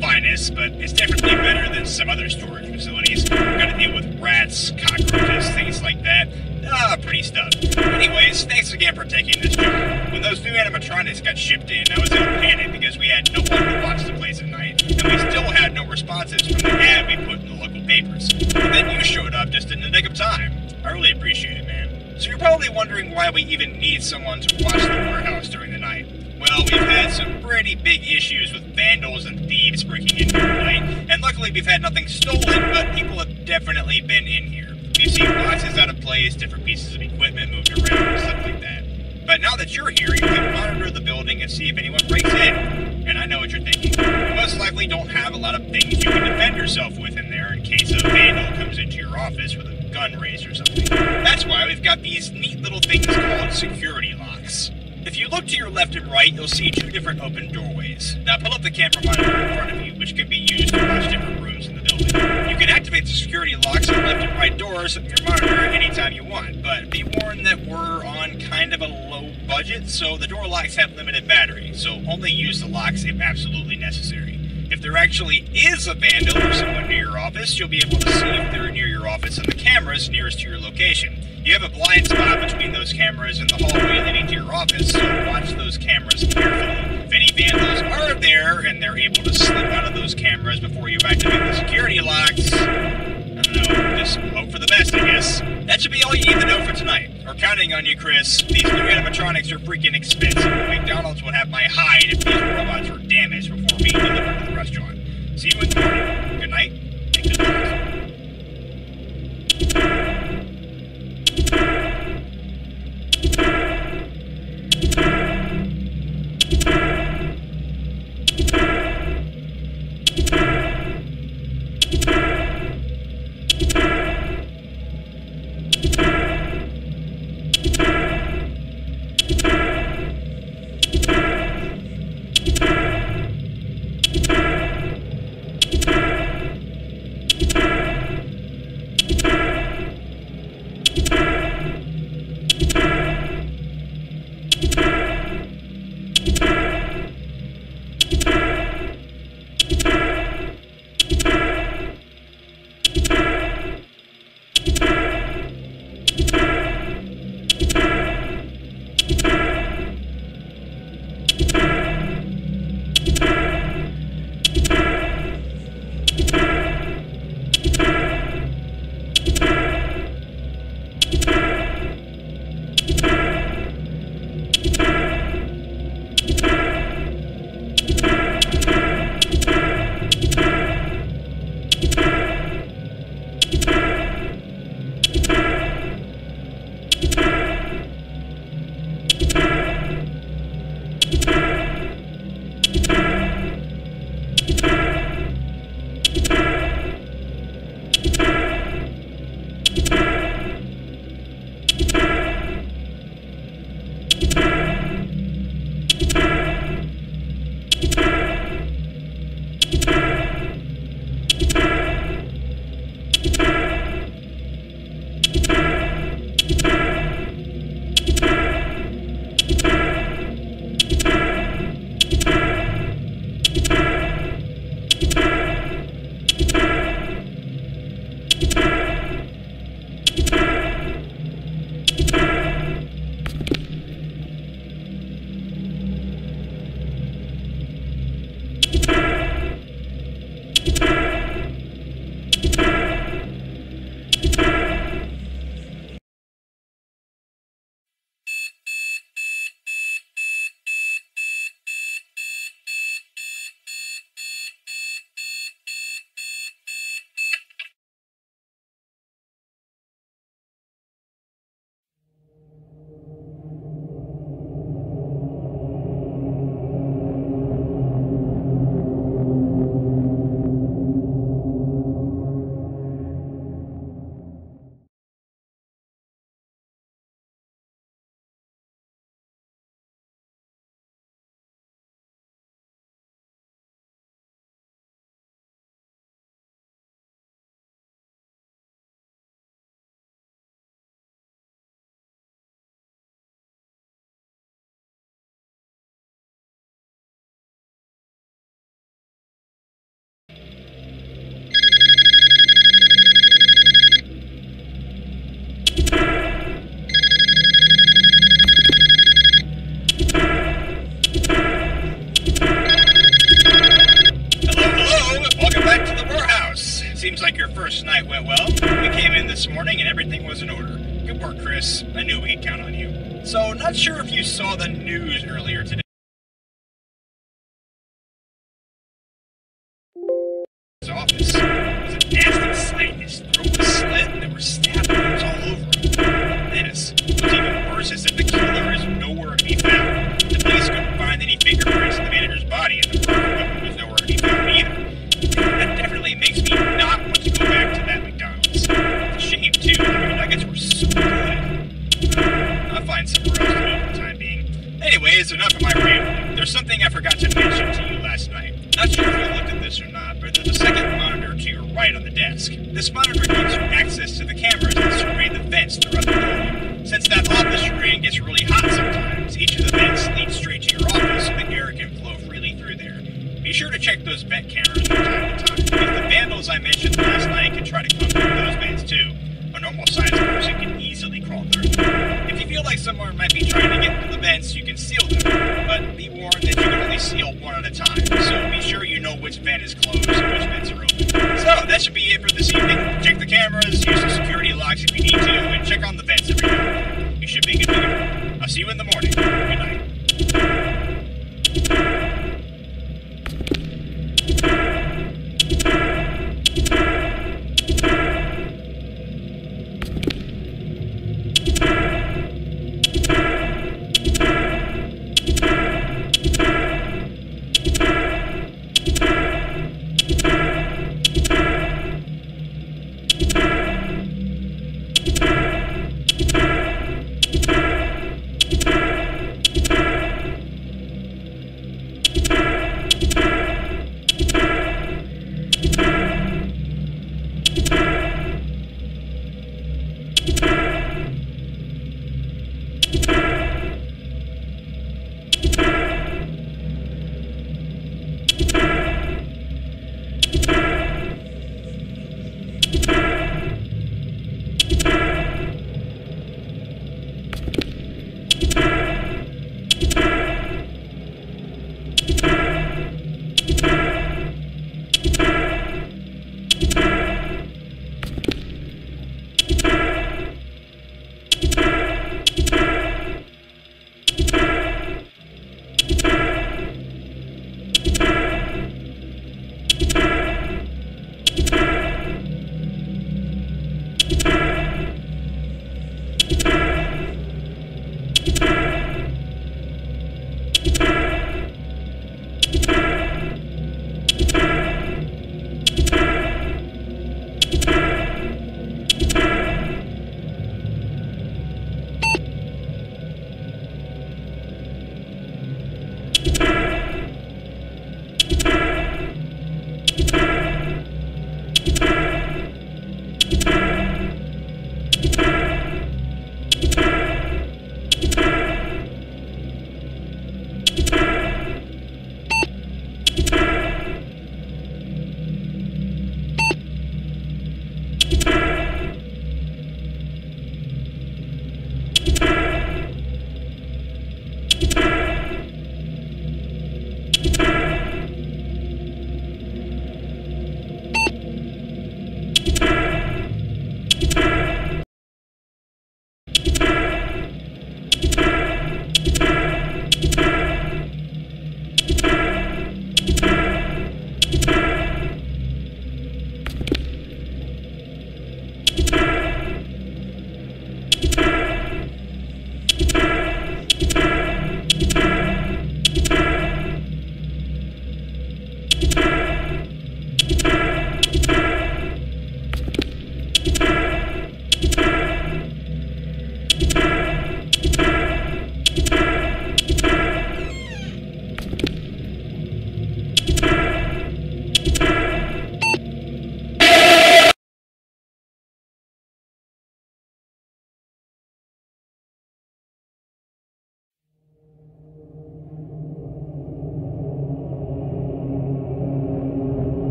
finest, but it's definitely better than some other storage facilities. We've got to deal with rats, cockroaches, things like that. Pretty stuff. Anyways, thanks again for taking this job. When those new animatronics got shipped in, I was in a panic because we had no one to watch the place at night, and we still had no responses from the ad we put in the local papers. But then you showed up just in the nick of time. I really appreciate it, man. So you're probably wondering why we even need someone to watch the warehouse during the night. Well, we've had some pretty big issues with vandals and thieves breaking in here tonight, and luckily we've had nothing stolen, but people have definitely been in here. We've seen boxes out of place, different pieces of equipment moved around, and stuff like that. But now that you're here, you can monitor the building and see if anyone breaks in. And I know what you're thinking. You most likely don't have a lot of things you can defend yourself with in there in case a vandal comes into your office with a gun raised or something. That's why we've got these neat little things called security locks. If you look to your left and right, you'll see two different open doorways. Now pull up the camera monitor in front of you, which can be used to watch different rooms in the building. You can activate the security locks on the left and right doors of your monitor anytime you want, but be warned that we're on kind of a low budget, so the door locks have limited battery, so only use the locks if absolutely necessary. If there actually is a vandal or someone near your office, you'll be able to see if they're near your office on the cameras nearest to your location. You have a blind spot between those cameras and the hallway leading to your office, so watch those cameras carefully. If any vandals are there and they're able to slip out of those cameras before you activate the security locks, I don't know, just hope for the best, I guess. That should be all you need to know for tonight. We're counting on you, Chris. These new animatronics are freaking expensive. McDonald's would have my hide if these robots were damaged before being delivered to the restaurant. See you in the morning. Good night, and good luck. Seems like your first night went well. We came in this morning and everything was in order. Good work, Chris. I knew we could count on you. So, not sure if you saw the news earlier today. His office. It was a nasty sight. His throat was slit and there were stab wounds all over him. This. What's even worse is that the killer is nowhere to be found. The police couldn't find any fingerprints in the manager's body, and the murder weapon was nowhere to be found either. That definitely makes me not want to go back to that McDonald's. It's a shame, too. The nuggets were so good. I'll find somewhere else to eat for the time being. Anyways, enough of my rambling. There's something I forgot to mention to you last night. Not sure if you looked at this or not, but there's a second monitor to your right on the desk. This monitor gives you access to the cameras that survey the vents throughout the building. Since that office you're in gets really hot sometimes, each of the vents leads straight to your office so the air can flow freely through there. Be sure to check those vent cameras from time to time, because the vandals I mentioned last night can try to come through those vents too. A normal-sized person can easily crawl through. If you feel like someone might be trying to get into the vents, you can seal them, but be warned that you can only seal one at a time, so be sure you know which vent is closed and which vents are open. So, that should be it for this evening. Check the cameras, use the security locks if you need to, and check on the vents every now and then. You should be good to go. I'll see you in the morning. Good night.